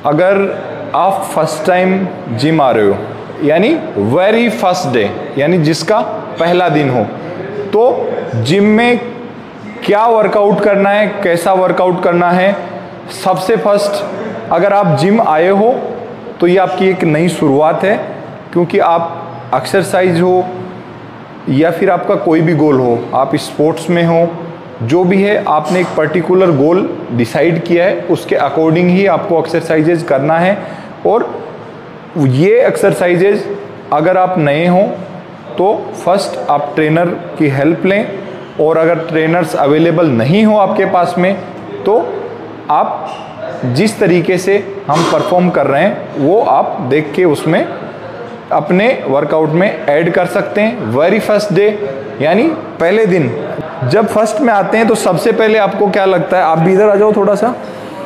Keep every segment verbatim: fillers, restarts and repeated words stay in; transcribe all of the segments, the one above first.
अगर आप first time gym आ रहे हो, यानी वेरी फर्स्ट डे, यानी जिसका पहला दिन हो, तो जिम में क्या वर्कआउट करना है, कैसा वर्कआउट करना है। सबसे फर्स्ट अगर आप जिम आए हो तो ये आपकी एक नई शुरुआत है, क्योंकि आप एक्सरसाइज हो या फिर आपका कोई भी गोल हो, आप स्पोर्ट्स में हो, जो भी है आपने एक पर्टिकुलर गोल डिसाइड किया है, उसके अकॉर्डिंग ही आपको एक्सरसाइजेज करना है। और ये एक्सरसाइजेज अगर आप नए हो तो फर्स्ट आप ट्रेनर की हेल्प लें, और अगर ट्रेनर्स अवेलेबल नहीं हो आपके पास में तो आप जिस तरीके से हम परफॉर्म कर रहे हैं वो आप देख के उसमें अपने वर्कआउट में ऐड कर सकते हैं। वेरी फर्स्ट डे यानी पहले दिन जब फर्स्ट में आते हैं तो सबसे पहले आपको क्या लगता है, आप भी इधर आ जाओ थोड़ा सा।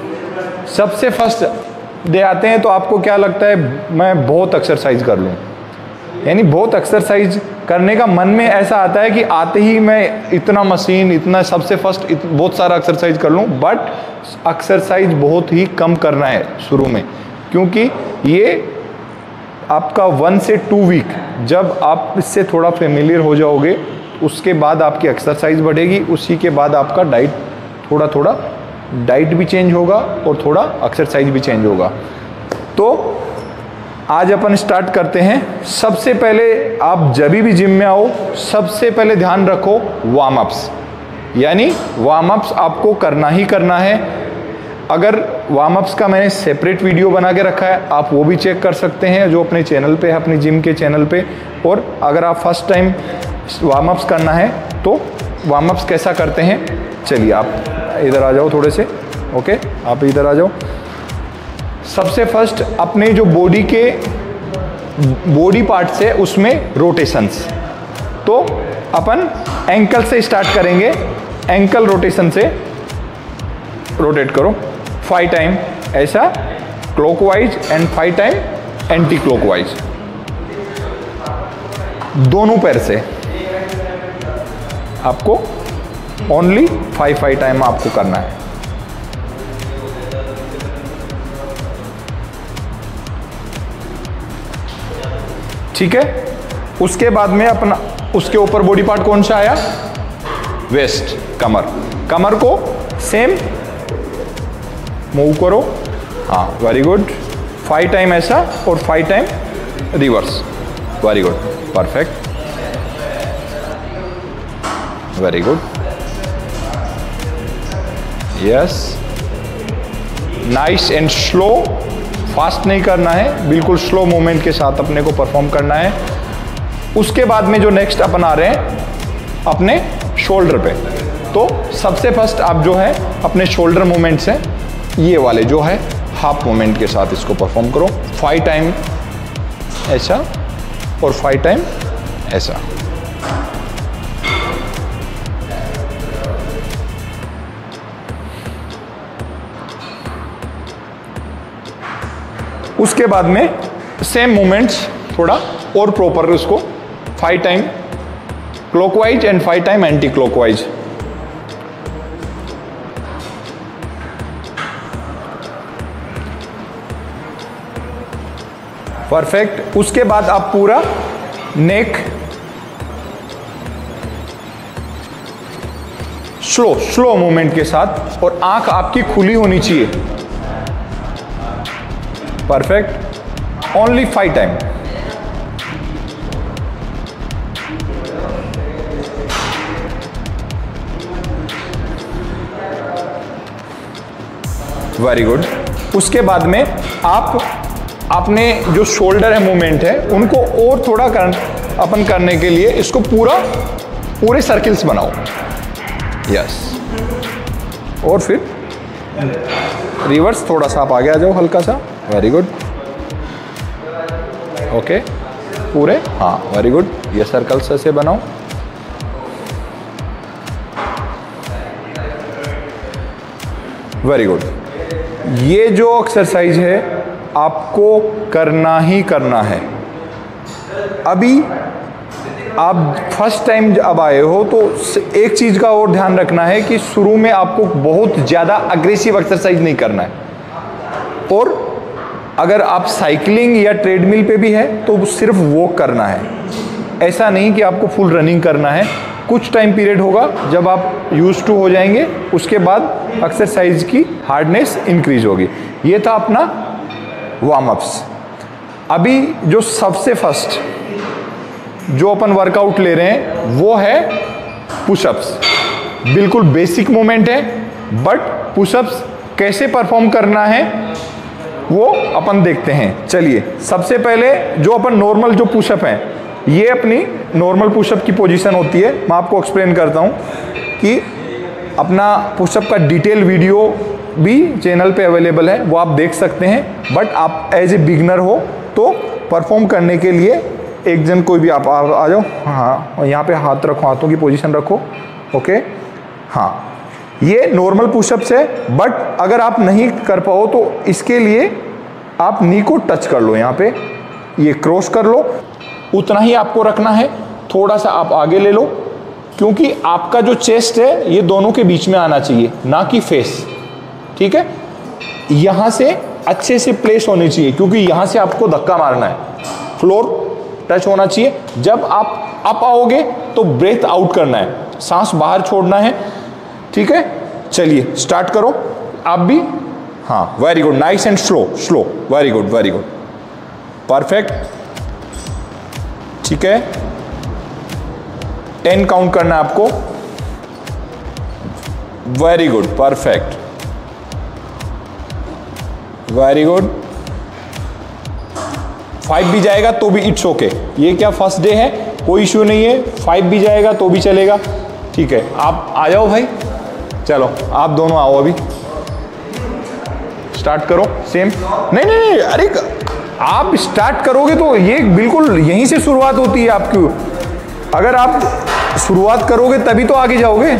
सबसे फर्स्ट डे आते हैं तो आपको क्या लगता है, मैं बहुत एक्सरसाइज कर लूँ, यानी बहुत एक्सरसाइज करने का मन में ऐसा आता है कि आते ही मैं इतना मशीन इतना सबसे फर्स्ट इत, बहुत सारा एक्सरसाइज कर लूँ। बट एक्सरसाइज बहुत ही कम करना है शुरू में, क्योंकि ये आपका वन से टू वीक जब आप इससे थोड़ा फेमिलियर हो जाओगे उसके बाद आपकी एक्सरसाइज बढ़ेगी, उसी के बाद आपका डाइट थोड़ा थोड़ा डाइट भी चेंज होगा और थोड़ा एक्सरसाइज भी चेंज होगा। तो आज अपन स्टार्ट करते हैं। सबसे पहले आप जब भी जिम में आओ सबसे पहले ध्यान रखो वार्म अप्स, यानी वार्म अप्स आपको करना ही करना है। अगर वार्म अप्स का मैंने सेपरेट वीडियो बना के रखा है, आप वो भी चेक कर सकते हैं जो अपने चैनल पे है, अपनी जिम के चैनल पे। और अगर आप फर्स्ट टाइम वार्म अप्स करना है तो वार्म अप्स कैसा करते हैं, चलिए आप इधर आ जाओ थोड़े से। ओके, आप इधर आ जाओ। सबसे फर्स्ट अपने जो बॉडी के बॉडी पार्ट से उसमें रोटेशंस, तो अपन एंकल से स्टार्ट करेंगे। एंकल रोटेशन से रोटेट करो फाइव टाइम ऐसा clockwise and five time anti clockwise, दोनों पैर से आपको ओनली फाइव फाइव टाइम आपको करना है। ठीक है, उसके बाद में अपना उसके ऊपर बॉडी पार्ट कौन सा आया, वेस्ट, कमर। कमर को सेम मूव करो, हाँ वेरी गुड। फाइव टाइम ऐसा और five time reverse, very good, perfect, very good, yes, nice and slow. Fast नहीं करना है, बिल्कुल स्लो मूवमेंट के साथ अपने को परफॉर्म करना है। उसके बाद में जो नेक्स्ट अपन आ रहे हैं अपने शोल्डर पे, तो सबसे फर्स्ट आप जो है अपने शोल्डर मूवमेंट्स हैं ये वाले जो है हाफ मूवमेंट के साथ इसको परफॉर्म करो। फाइव टाइम ऐसा और फाइव टाइम ऐसा। उसके बाद में सेम मूवमेंट्स थोड़ा और प्रॉपर उसको five time clockwise and five time anti clockwise. Perfect. उसके बाद आप पूरा नेक स्लो स्लो मूवमेंट के साथ और आंख आपकी खुली होनी चाहिए। Perfect, only five time. Very good. उसके बाद में आप अपने जो शोल्डर है मूवमेंट है उनको और थोड़ा कर, अपन करने के लिए इसको पूरा पूरे सर्किल्स बनाओ। यस, और फिर रिवर्स थोड़ा सा आप आगे आ जाओ हल्का सा। वेरी गुड, ओके, पूरे, हाँ वेरी गुड। ये सर्कल्स ऐसे बनाओ। Very good. ये जो एक्सरसाइज है आपको करना ही करना है। अभी आप फर्स्ट टाइम अब आए हो तो एक चीज़ का और ध्यान रखना है कि शुरू में आपको बहुत ज़्यादा अग्रेसिव एक्सरसाइज नहीं करना है और अगर आप साइकिलिंग या ट्रेडमिल पे भी है तो सिर्फ वॉक करना है, ऐसा नहीं कि आपको फुल रनिंग करना है। कुछ टाइम पीरियड होगा जब आप यूज टू हो जाएंगे, उसके बाद एक्सरसाइज की हार्डनेस इंक्रीज होगी। ये था अपना वार्म अप्स। अभी जो सबसे फर्स्ट जो अपन वर्कआउट ले रहे हैं वो है पुशअप्स। बिल्कुल बेसिक मूवमेंट है, बट पुशअप्स कैसे परफॉर्म करना है वो अपन देखते हैं। चलिए, सबसे पहले जो अपन नॉर्मल जो पुशअप हैं, ये अपनी नॉर्मल पुशअप की पोजीशन होती है। मैं आपको एक्सप्लेन करता हूँ कि अपना पुशअप का डिटेल वीडियो भी चैनल पे अवेलेबल है, वो आप देख सकते हैं। बट आप एज ए बिगनर हो तो परफॉर्म करने के लिए एक जन कोई भी आप आ, आ जाओ। हाँ, और यहाँ पे हाथ रखो, हाथों की पोजीशन रखो। ओके, हाँ, ये नॉर्मल पुशअप्स है। बट अगर आप नहीं कर पाओ तो इसके लिए आप नी को टच कर लो, यहाँ पे ये क्रॉस कर लो, उतना ही आपको रखना है। थोड़ा सा आप आगे ले लो, क्योंकि आपका जो चेस्ट है ये दोनों के बीच में आना चाहिए, ना कि फेस। ठीक है, यहाँ से अच्छे से प्लेस होनी चाहिए, क्योंकि यहाँ से आपको धक्का मारना है, फ्लोर टच होना चाहिए। जब आप अप आओगे तो ब्रेथ आउट करना है, सांस बाहर छोड़ना है। ठीक है, चलिए स्टार्ट करो आप भी। हाँ, very good, nice and slow slow, very good very good, perfect. ठीक है, टेन काउंट करना है आपको। Very good, perfect, very good. Five भी जाएगा तो भी इट्स ओके। ये क्या फर्स्ट डे है, कोई इश्यू नहीं है। फाइव भी जाएगा तो भी चलेगा। ठीक है, आप आ जाओ भाई, चलो आप दोनों आओ, अभी स्टार्ट करो। सेम नहीं नहीं नहीं, अरे आप स्टार्ट करोगे तो ये बिल्कुल यहीं से शुरुआत होती है आपकी। अगर आप शुरुआत करोगे तभी तो आगे जाओगे।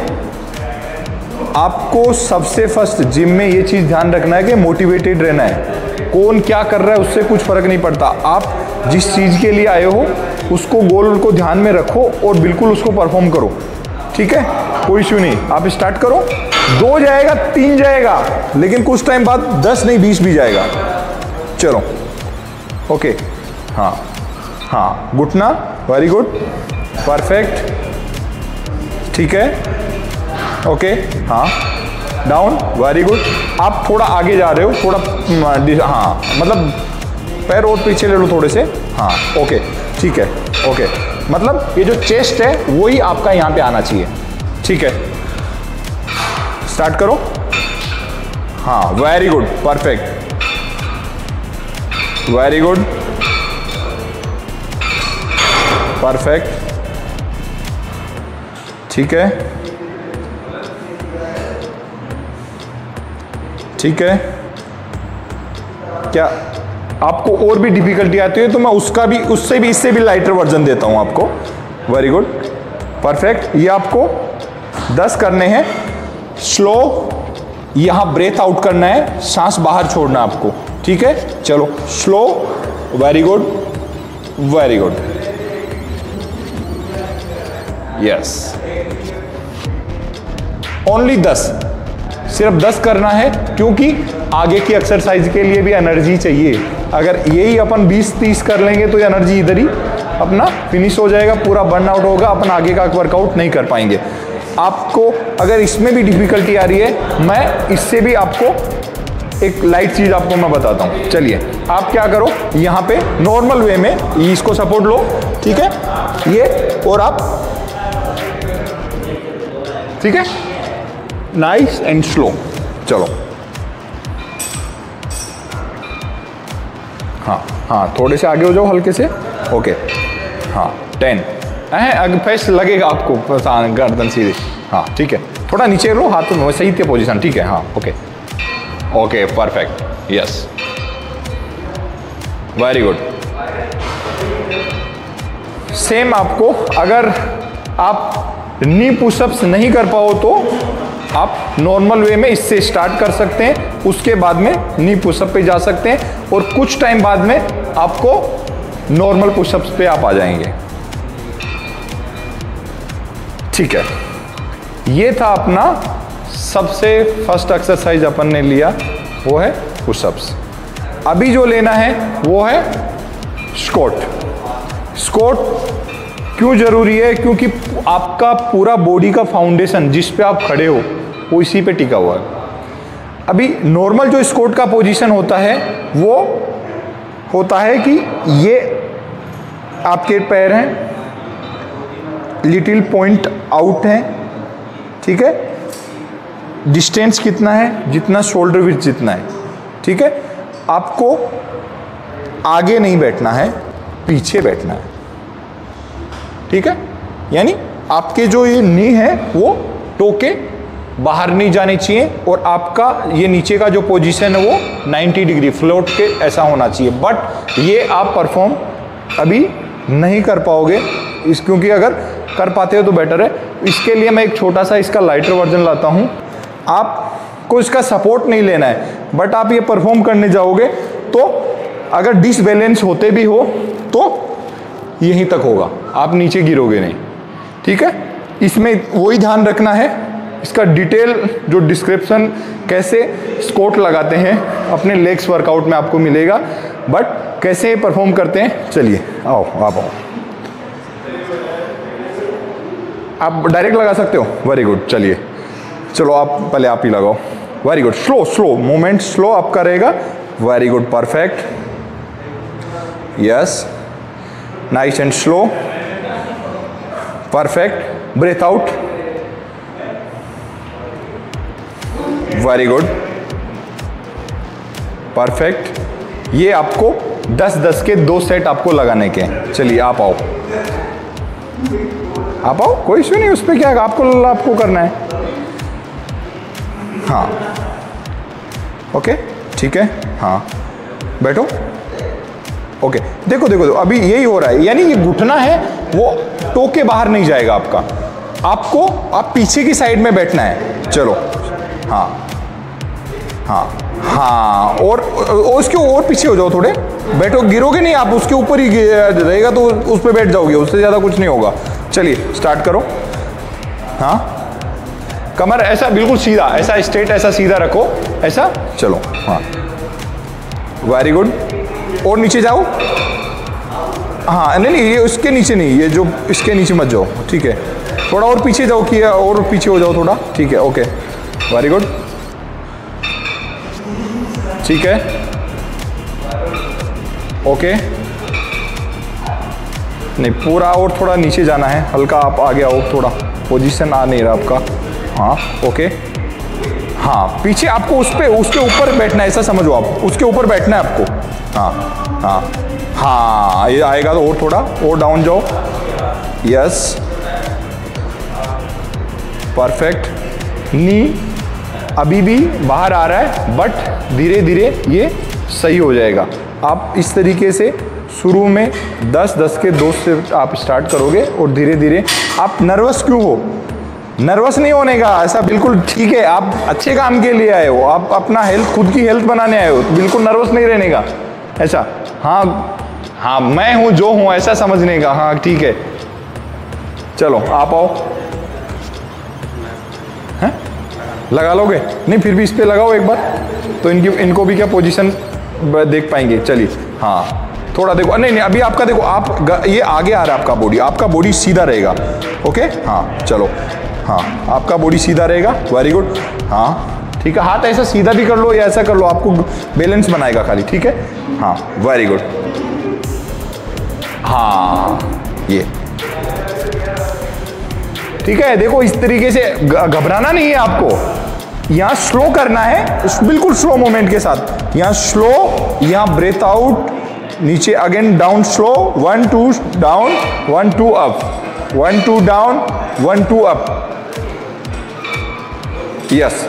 आपको सबसे फर्स्ट जिम में ये चीज़ ध्यान रखना है कि मोटिवेटेड रहना है। कौन क्या कर रहा है उससे कुछ फर्क नहीं पड़ता। आप जिस चीज़ के लिए आए हो उसको, गोल को ध्यान में रखो और बिल्कुल उसको परफॉर्म करो। ठीक है, कोई इश्यू नहीं। आप स्टार्ट करो, दो जाएगा, तीन जाएगा, लेकिन कुछ टाइम बाद दस नहीं बीस भी जाएगा। चलो, ओके, हाँ हाँ, घुटना, वेरी गुड, परफेक्ट। ठीक है, ओके, हाँ, डाउन, वेरी गुड। आप थोड़ा आगे जा रहे हो, थोड़ा, हाँ, मतलब पैर और पीछे ले लो थोड़े से। हाँ, ओके, ठीक है, ओके। मतलब ये जो चेस्ट है वही आपका यहाँ पे आना चाहिए। ठीक है, स्टार्ट करो। हाँ, very good, perfect, very good, perfect. ठीक है, ठीक है। क्या आपको और भी डिफिकल्टी आती है तो मैं उसका भी, उससे भी, इससे भी लाइटर वर्जन देता हूं आपको। Very good, perfect. ये आपको दस करने हैं। स्लो, यहां ब्रेथ आउट करना है, सांस बाहर छोड़ना आपको। ठीक है, चलो slow, very good, very good, yes. Only दस, सिर्फ दस करना है, क्योंकि आगे की एक्सरसाइज के लिए भी एनर्जी चाहिए। अगर यही अपन बीस तीस कर लेंगे तो एनर्जी इधर ही अपना फिनिश हो जाएगा, पूरा बर्न आउट होगा, अपन आगे का वर्कआउट नहीं कर पाएंगे। आपको अगर इसमें भी डिफिकल्टी आ रही है, मैं इससे भी आपको एक लाइट चीज आपको मैं बताता हूँ। चलिए, आप क्या करो, यहाँ पे नॉर्मल वे में इसको सपोर्ट लो। ठीक है, ये, और आप, ठीक है, नाइस एंड स्लो। चलो, हाँ हाँ, थोड़े से आगे हो जाओ, हल्के से। ओके, हाँ, टेन। अगर फेस लगेगा आपको, गर्दन सीधे। हाँ, ठीक है, थोड़ा नीचे लो, हाथ में सही थे पोजीशन। ठीक है, हाँ, okay okay, perfect, yes, very good. Same आपको, अगर आप नी पुशअप्स नहीं कर पाओ तो आप नॉर्मल वे में इससे स्टार्ट कर सकते हैं, उसके बाद में नी पुशअप पे जा सकते हैं, और कुछ टाइम बाद में आपको नॉर्मल पुशअप्स पे आप आ जाएंगे। ठीक है, ये था अपना सबसे फर्स्ट एक्सरसाइज अपन ने लिया, वो है पुशअप्स। अभी जो लेना है वो है स्क्वाट। स्क्वाट क्यों जरूरी है? क्योंकि आपका पूरा बॉडी का फाउंडेशन जिस पे आप खड़े हो वो इसी पे टिका हुआ है। अभी नॉर्मल जो स्क्वाट का पोजीशन होता है वो होता है कि ये आपके पैर हैं, लिटिल पॉइंट आउट है, ठीक है, डिस्टेंस कितना है, जितना शोल्डर विड्थ जितना है, ठीक है। आपको आगे नहीं बैठना है, पीछे बैठना है, ठीक है। यानी आपके जो ये नी है वो टो के बाहर नहीं जाने चाहिए और आपका ये नीचे का जो पोजीशन है वो नब्बे डिग्री फ्लोट के ऐसा होना चाहिए। बट ये आप परफॉर्म अभी नहीं कर पाओगे इस, क्योंकि अगर कर पाते हो तो बेटर है। इसके लिए मैं एक छोटा सा इसका लाइटर वर्जन लाता हूँ। आपको इसका सपोर्ट नहीं लेना है, बट आप ये परफॉर्म करने जाओगे तो अगर डिसबैलेंस होते भी हो तो यहीं तक होगा, आप नीचे गिरोगे नहीं, ठीक है। इसमें वही ध्यान रखना है, इसका डिटेल जो डिस्क्रिप्शन कैसे स्क्वाट लगाते हैं अपने लेग्स वर्कआउट में आपको मिलेगा, बट कैसे परफॉर्म करते हैं चलिए आओ आप आओ। आप डायरेक्ट लगा सकते हो, वेरी गुड। चलिए चलो आप पहले आप ही लगाओ, very good. Slow slow movement, slow आपका रहेगा, very good, perfect, yes, nice and slow, perfect. Breathe out, very good, perfect. ये आपको दस दस के दो सेट आपको लगाने के हैं। चलिए आप आओ, आप आओ, कोई इश्यू नहीं, उस पर क्या आपको आपको करना है। हाँ ओके ठीक है, हाँ बैठो, ओके। देखो देखो देखो अभी यही हो रहा है, यानी ये घुटना है वो टो के बाहर नहीं जाएगा आपका, आपको आप पीछे की साइड में बैठना है। चलो हाँ हाँ हाँ, और, और उसके और पीछे हो जाओ थोड़े, बैठो, गिरोगे नहीं आप, उसके ऊपर ही रहेगा तो उस पर बैठ जाओगे, उससे ज़्यादा कुछ नहीं होगा। चलिए स्टार्ट करो। हाँ कमर ऐसा बिल्कुल सीधा, ऐसा स्ट्रेट, ऐसा सीधा रखो, ऐसा चलो। हाँ वेरी गुड, और नीचे जाओ। हाँ नहीं नहीं ये उसके नीचे नहीं, ये जो इसके नीचे मत जाओ, ठीक है। थोड़ा और पीछे जाओ, कि और पीछे हो जाओ थोड़ा, ठीक है, ओके, वेरी गुड, ठीक है, ओके। नहीं पूरा और थोड़ा नीचे जाना है, हल्का आप आगे आओ, थोड़ा पोजीशन आ नहीं रहा आपका। हाँ ओके, हाँ पीछे आपको उस पे उसके ऊपर बैठना है, ऐसा समझो आप, उसके ऊपर बैठना है आपको। हाँ हाँ हाँ ये आएगा तो और थोड़ा और डाउन जाओ, यस, परफेक्ट। नी अभी भी बाहर आ रहा है, बट धीरे धीरे ये सही हो जाएगा। आप इस तरीके से शुरू में दस दस के दो से आप स्टार्ट करोगे और धीरे धीरे। आप नर्वस क्यों हो? नर्वस नहीं होने का, ऐसा बिल्कुल ठीक है, आप अच्छे काम के लिए आए हो, आप अपना हेल्थ, खुद की हेल्थ बनाने आए हो, बिल्कुल नर्वस नहीं रहने का, ऐसा। हाँ हाँ मैं हूँ जो हूँ ऐसा समझने का, हाँ ठीक है। चलो आप आओ, हैं लगा लोगे? नहीं फिर भी इस पे लगाओ एक बार, तो इनकी इनको भी क्या पोजीशन देख पाएंगे। चलिए हाँ थोड़ा देखो, नहीं नहीं अभी आपका देखो, आप ये आगे आ रहा है आपका बॉडी, आपका बॉडी सीधा रहेगा, ओके। हाँ चलो, हाँ आपका बॉडी सीधा रहेगा, वेरी गुड। हाँ ठीक है, हाथ ऐसा सीधा भी कर लो या ऐसा कर लो, आपको बैलेंस बनाएगा खाली, ठीक है। हाँ वेरी गुड, हाँ ये ठीक है। देखो इस तरीके से घबराना नहीं है आपको, यहाँ स्लो करना है, बिल्कुल स्लो मोमेंट के साथ। यहाँ स्लो, यहाँ ब्रेथ आउट, नीचे again down slow, one two down, one two up, one two down, one two up, yes.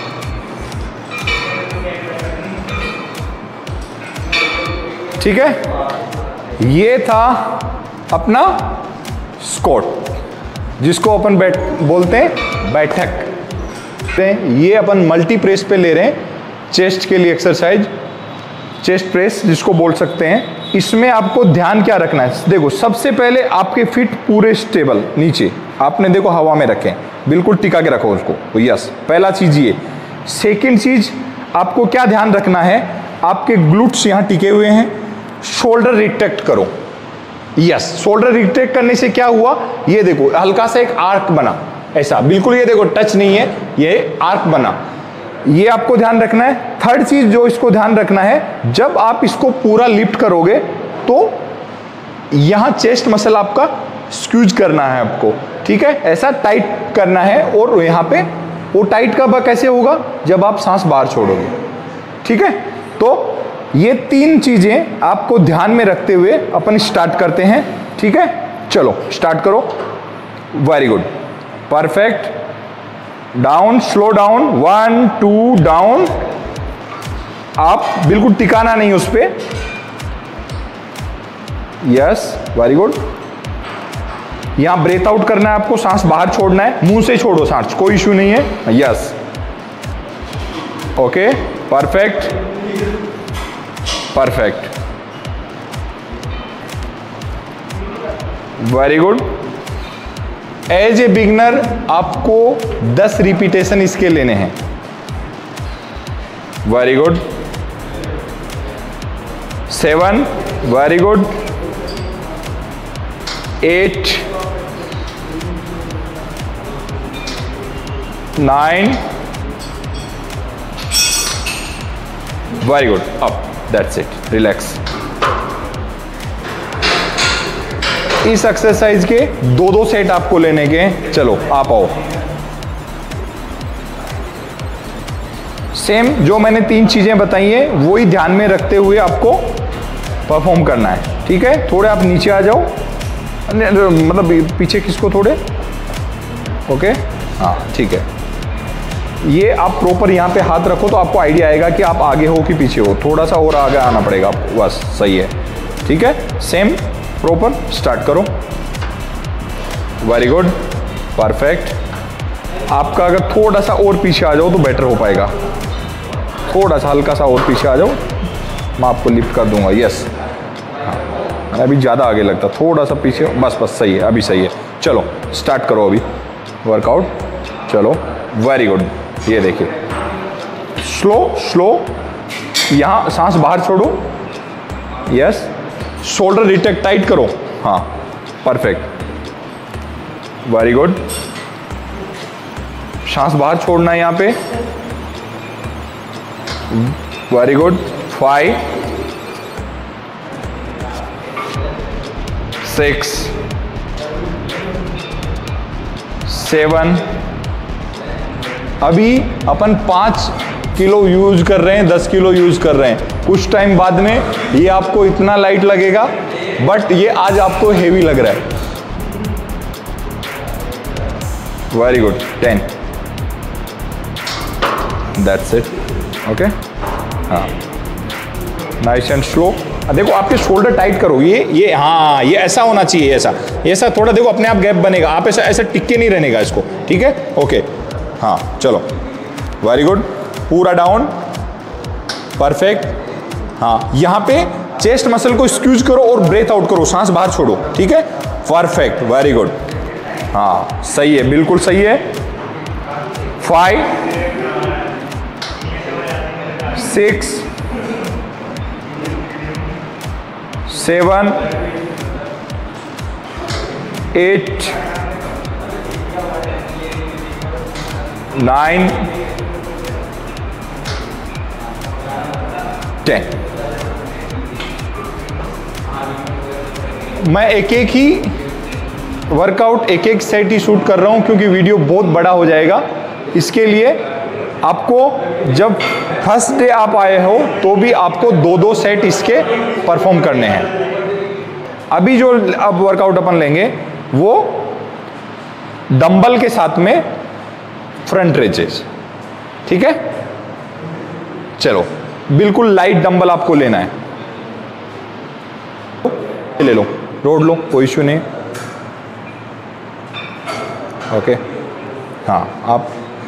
ठीक है, ये था अपना स्क्वाट, जिसको अपन बैठ बोलते हैं बैठक। ये अपन मल्टी प्रेस पे ले रहे हैं, चेस्ट के लिए एक्सरसाइज, चेस्ट प्रेस जिसको बोल सकते हैं। इसमें आपको ध्यान क्या रखना है? देखो सबसे पहले आपके फिट पूरे स्टेबल नीचे, आपने देखो हवा में रखें, बिल्कुल टिका के रखो उसको, यस, पहला चीज ये। सेकंड चीज आपको क्या ध्यान रखना है? आपके ग्लूट्स यहाँ टिके हुए हैं, शोल्डर रिट्रैक्ट करो। यस, शोल्डर रिट्रैक्ट करने से क्या हुआ, ये देखो हल्का सा एक आर्क बना, ऐसा बिल्कुल, ये देखो टच नहीं है, ये आर्क बना, ये आपको ध्यान रखना है। थर्ड चीज जो इसको ध्यान रखना है, जब आप इसको पूरा लिफ्ट करोगे तो यहां चेस्ट मसल आपका स्क्यूज करना है आपको, ठीक है, ऐसा टाइट करना है। और यहां पे वो टाइट कब कैसे होगा, जब आप सांस बाहर छोड़ोगे, ठीक है। तो ये तीन चीजें आपको ध्यान में रखते हुए अपन स्टार्ट करते हैं, ठीक है। चलो स्टार्ट करो। Very good, perfect. Down, slow down, one two down. आप बिल्कुल टिकाना नहीं उस पे। Yes, very good. यहां ब्रेथ आउट करना है आपको, सांस बाहर छोड़ना है, मुंह से छोड़ो सांस, कोई इश्यू नहीं है। Yes, okay, perfect perfect, very good. As a beginner आपको दस रिपीटेशन इसके लेने हैं। Very good, seven, very good, eight, nine, very good, up, that's it, relax. इस एक्सरसाइज के दो दो सेट आपको लेने के। चलो आप आओ। सेम जो मैंने तीन चीजें बताई हैं वही ध्यान में रखते हुए आपको परफॉर्म करना है, ठीक है। थोड़े आप नीचे आ जाओ, मतलब पीछे किसको थोड़े, ओके, हाँ ठीक है। ये आप प्रॉपर यहाँ पे हाथ रखो तो आपको आइडिया आएगा कि आप आगे हो कि पीछे हो। थोड़ा सा और आगे आना पड़ेगा आपको, बस सही है, ठीक है। सेम प्रॉपर स्टार्ट करो। Very good, perfect. आपका अगर थोड़ा सा और पीछे आ जाओ तो बेटर हो पाएगा। थोड़ा सा हल्का सा और पीछे आ जाओ, मैं आपको लिफ्ट कर दूंगा। यस, हाँ, अभी ज़्यादा आगे लगता, थोड़ा सा पीछे, बस बस सही है, अभी सही है। चलो स्टार्ट करो अभी वर्कआउट। चलो, वेरी गुड। ये देखिए, स्लो स्लो, यहाँ सांस बाहर छोड़ो। यस, शोल्डर रिट्रैक्ट टाइट करो। हाँ, परफेक्ट, वेरी गुड। सांस बाहर छोड़ना है यहाँ पे। Very good, five, six, seven. अभी अपन पाँच किलो यूज कर रहे हैं, दस किलो यूज कर रहे हैं। कुछ टाइम बाद में ये आपको इतना लाइट लगेगा, बट ये आज आपको हेवी लग रहा है। Very good, ten, that's it, okay. हाँ, नाइस एंड स्लो। देखो आपके शोल्डर टाइट करो, ये ये हाँ, ये ऐसा होना चाहिए, ऐसा ऐसा थोड़ा देखो अपने आप गैप बनेगा। आप ऐसा ऐसा टिक के नहीं रहने का इसको, ठीक है, ओके। हाँ चलो, वेरी गुड, पूरा डाउन, परफेक्ट। हाँ, यहाँ पे चेस्ट मसल को स्क्यूज करो और ब्रेथ आउट करो, सांस बाहर छोड़ो, ठीक है, परफेक्ट, वेरी गुड। हाँ सही है, बिल्कुल सही है। Five, six, seven, eight, nine, ten. मैं एक एक ही वर्कआउट, एक एक सेट ही शूट कर रहा हूं क्योंकि वीडियो बहुत बड़ा हो जाएगा। इसके लिए आपको जब फर्स्ट डे आप आए हो तो भी आपको दो दो सेट इसके परफॉर्म करने हैं। अभी जो अब वर्कआउट अपन लेंगे वो डंबल के साथ में फ्रंट रेजेस, ठीक है। चलो, बिल्कुल लाइट डंबल आपको लेना है। ले लो, रोड लो, कोई इश्यू नहीं, ओके। हाँ, आप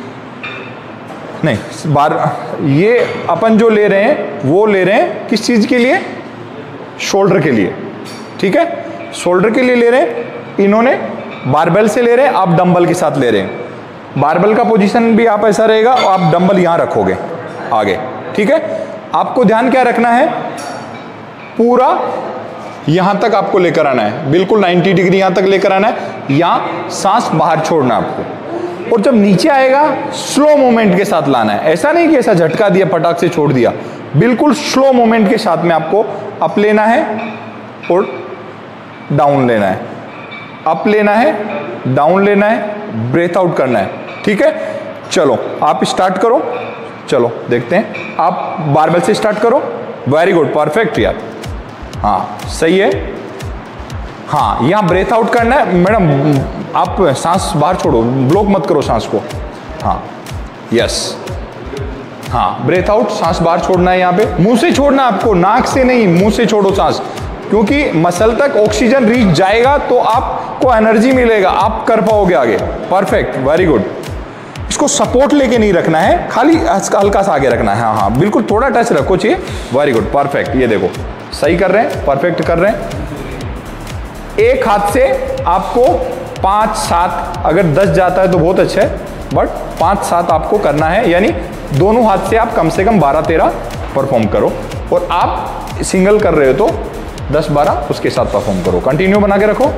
नहीं बार, ये अपन जो ले रहे हैं वो ले रहे हैं किस चीज के लिए, शोल्डर के लिए, ठीक है, शोल्डर के लिए ले रहे हैं। इन्होंने बारबेल से ले रहे हैं, आप डंबल के साथ ले रहे हैं। बारबेल का पोजीशन भी आप ऐसा रहेगा और आप डंबल यहां रखोगे आगे, ठीक है। आपको ध्यान क्या रखना है, पूरा यहां तक आपको लेकर आना है, बिल्कुल नब्बे डिग्री यहां तक लेकर आना है, यहां सांस बाहर छोड़ना आपको, और जब नीचे आएगा स्लो मूवमेंट के साथ लाना है। ऐसा नहीं कि ऐसा झटका दिया फटाक से छोड़ दिया, बिल्कुल स्लो मूवमेंट के साथ में आपको अप लेना है और डाउन लेना है, अप लेना है, डाउन लेना है, ब्रेथ आउट करना है। ठीक है, चलो आप स्टार्ट करो, चलो देखते हैं, आप बारबेल से स्टार्ट करो। वेरी गुड, परफेक्ट यार, हाँ सही है। हाँ, यहाँ ब्रेथ आउट करना है मैडम, आप सांस बाहर छोड़ो, ब्लॉक मत करो सांस को। हाँ यस, हाँ ब्रेथ आउट, सांस बाहर छोड़ना है, यहाँ पे मुंह से छोड़ना आपको, नाक से नहीं, मुंह से छोड़ो सांस, क्योंकि मसल तक ऑक्सीजन रीच जाएगा तो आपको एनर्जी मिलेगा, आप कर पाओगे आगे। Perfect, very good. इसको सपोर्ट लेके नहीं रखना है, खाली हल्का सा आगे रखना है। हाँ हाँ बिल्कुल, थोड़ा टच रखो चाहिए। Very good, perfect. ये देखो सही कर रहे हैं, परफेक्ट कर रहे हैं। एक हाथ से आपको पाँच सात, अगर दस जाता है तो बहुत अच्छा है, बट पाँच सात आपको करना है, यानी दोनों हाथ से आप कम से कम बारह तेरह परफॉर्म करो, और आप सिंगल कर रहे हो तो दस बारह उसके साथ परफॉर्म करो। कंटिन्यू बना के रखो।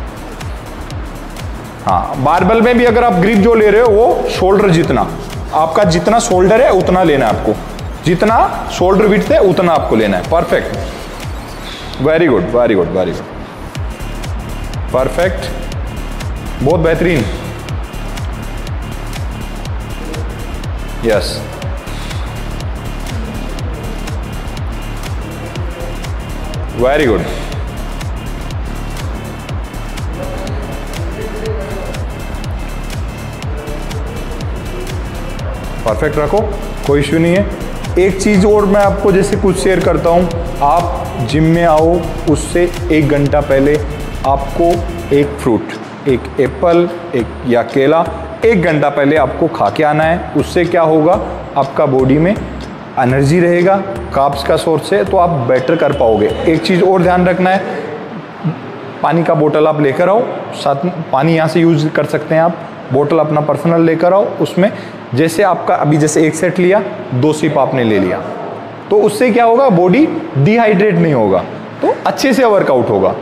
हाँ, बारबेल में भी अगर आप ग्रिप जो ले रहे हो वो शोल्डर जितना, आपका जितना शोल्डर है उतना लेना है आपको, जितना शोल्डर विड्थ है उतना आपको लेना है। Perfect, very good, very good, very good, perfect, बहुत बेहतरीन। Yes, very good. परफेक्ट रखो, कोई इश्यू नहीं है। एक चीज़ और मैं आपको जैसे कुछ शेयर करता हूँ, आप जिम में आओ उससे एक घंटा पहले आपको एक फ्रूट, एक एप्पल, एक या केला एक घंटा पहले आपको खा के आना है। उससे क्या होगा, आपका बॉडी में एनर्जी रहेगा, कार्ब्स का सोर्स है, तो आप बेटर कर पाओगे। एक चीज़ और ध्यान रखना है, पानी का बोतल आप लेकर आओ, साथ में पानी यहाँ से यूज़ कर सकते हैं आप, बोतल अपना पर्सनल लेकर आओ। उसमें जैसे आपका अभी जैसे एक सेट लिया, दो सिप आपने ले लिया, तो उससे क्या होगा, बॉडी डिहाइड्रेट नहीं होगा, तो अच्छे से वर्कआउट होगा।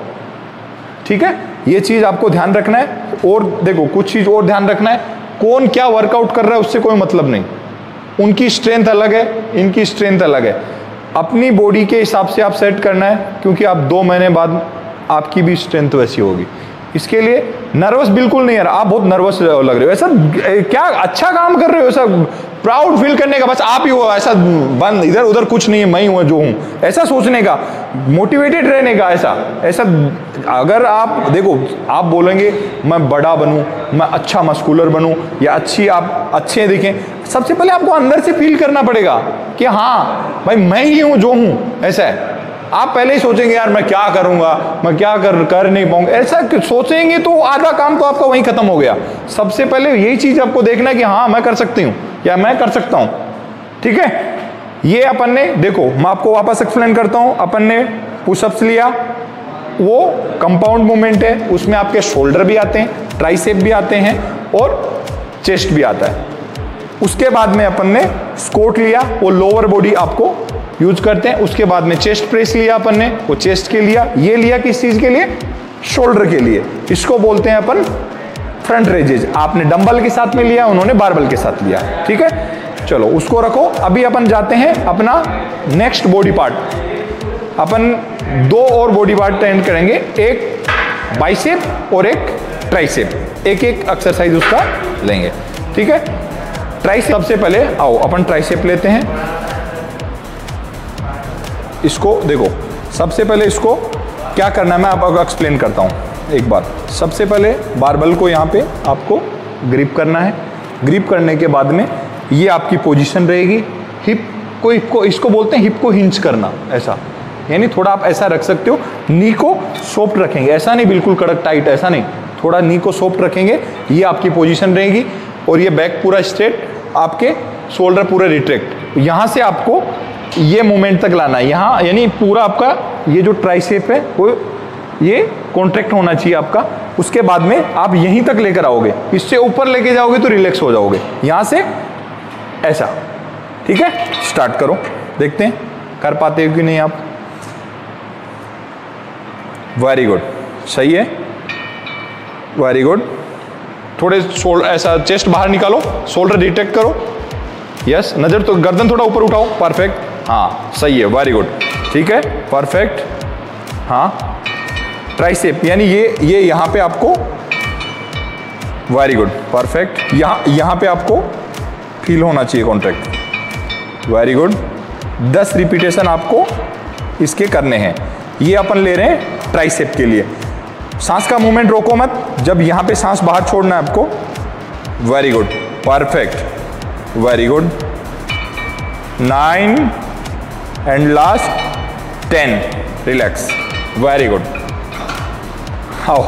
ठीक है, ये चीज़ आपको ध्यान रखना है। और देखो कुछ चीज़ और ध्यान रखना है, कौन क्या वर्कआउट कर रहा है उससे कोई मतलब नहीं, उनकी स्ट्रेंथ अलग है, इनकी स्ट्रेंथ अलग है। अपनी बॉडी के हिसाब से आप सेट करना है, क्योंकि आप दो महीने बाद आपकी भी स्ट्रेंथ वैसी होगी। इसके लिए नर्वस बिल्कुल नहीं है, आप बहुत नर्वस लग रहे हो, ऐसा क्या अच्छा काम कर रहे हो, ऐसा प्राउड फील करने का बस आप ही हो, ऐसा बंद इधर उधर कुछ नहीं है, मैं ही हूँ जो हूँ, ऐसा सोचने का, मोटिवेटेड रहने का। ऐसा ऐसा अगर आप देखो, आप बोलेंगे मैं बड़ा बनूं, मैं अच्छा मस्कुलर बनूं, या अच्छी आप अच्छे दिखें, सबसे पहले आपको अंदर से फील करना पड़ेगा कि हाँ भाई मैं ही हूँ जो हूँ। ऐसा है, आप पहले ही सोचेंगे यार मैं क्या करूंगा, मैं क्या कर कर नहीं पाऊंगा, ऐसा सोचेंगे तो आधा काम तो आपका वहीं खत्म हो गया। सबसे पहले यही चीज आपको देखना है कि हाँ मैं कर सकती हूँ या मैं कर सकता हूँ। ठीक है, ये अपन ने देखो, मैं आपको वापस एक्सप्लेन करता हूँ। अपन ने पुशअप्स लिया, वो कंपाउंड मूवमेंट है, उसमें आपके शोल्डर भी आते हैं, ट्राइसेप भी आते हैं और चेस्ट भी आता है। उसके बाद में अपन ने स्क्वाट लिया, वो लोअर बॉडी आपको यूज करते हैं। उसके बाद में चेस्ट प्रेस लिया अपन ने, वो चेस्ट के लिया। ये लिया किस चीज के लिए, शोल्डर के लिए। इसको बोलते हैं अपन फ्रंट रेजेज। आपने डंबल के साथ में लिया, उन्होंने बारबल के साथ लिया। ठीक है, चलो उसको रखो। अभी अपन जाते हैं अपना नेक्स्ट बॉडी पार्ट। अपन दो और बॉडी पार्ट ट्रेन करेंगे, एक बाइसेप और एक ट्राइसेप। एक एक एक्सरसाइज उसका लेंगे। ठीक है, ट्राइसेप सबसे पहले आओ अपन ट्राइसेप लेते हैं। इसको देखो, सबसे पहले इसको क्या करना है मैं आपको एक्सप्लेन करता हूँ एक बार। सबसे पहले बारबल को यहाँ पे आपको ग्रिप करना है। ग्रिप करने के बाद में ये आपकी पोजीशन रहेगी। हिप को हिप को इसको बोलते हैं हिप को हिंच करना, ऐसा, यानी थोड़ा आप ऐसा रख सकते हो। नी को सॉफ्ट रखेंगे, ऐसा नहीं बिल्कुल कड़क टाइट, ऐसा नहीं, थोड़ा नी को सॉफ्ट रखेंगे। ये आपकी पोजीशन रहेगी और ये बैक पूरा स्ट्रेट, आपके शोल्डर पूरे रिट्रैक्ट। यहाँ से आपको ये मूवमेंट तक लाना है, यहाँ यानी पूरा आपका ये जो ट्राइसेप है वो ये कॉन्ट्रैक्ट होना चाहिए आपका। उसके बाद में आप यहीं तक लेकर आओगे, इससे ऊपर लेके जाओगे तो रिलैक्स हो जाओगे, यहाँ से ऐसा। ठीक है, स्टार्ट करो। देखते हैं कर पाते हो कि नहीं आप। वेरी गुड, सही है, वेरी गुड। थोड़े शोल्डर ऐसा चेस्ट बाहर निकालो, शोल्डर डिटेक्ट करो। यस, नजर तो गर्दन थोड़ा ऊपर उठाओ, परफेक्ट, हाँ सही है, वेरी गुड, ठीक है, परफेक्ट। हाँ, ट्राइसेप यानी ये ये यहाँ पे आपको, वेरी गुड, परफेक्ट। यहाँ यहाँ पे आपको फील होना चाहिए कॉन्ट्रैक्ट, वेरी गुड। दस रिपीटेशन आपको इसके करने हैं। ये अपन ले रहे हैं ट्राइसेप के लिए। सांस का मूवमेंट रोको मत, जब यहाँ पे सांस बाहर छोड़ना है आपको, very good, perfect, very good. Nine and last ten, relax, very good. आओ,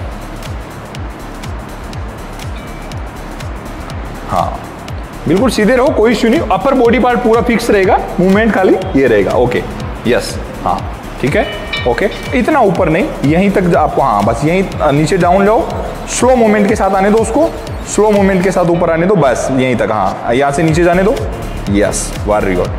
हाँ बिल्कुल सीधे रहो, कोई इश्यू नहीं। अपर बॉडी पार्ट पूरा फिक्स रहेगा, मूवमेंट खाली ये रहेगा। ओके, यस, हाँ ठीक है, ओके। इतना ऊपर नहीं, यहीं तक आपको, हाँ बस यहीं नीचे डाउन जाओ, स्लो मूवमेंट के साथ आने दो उसको, स्लो मूवमेंट के साथ ऊपर आने दो, बस यहीं तक। हाँ, यहाँ से नीचे जाने दो, यस, वेरी गुड,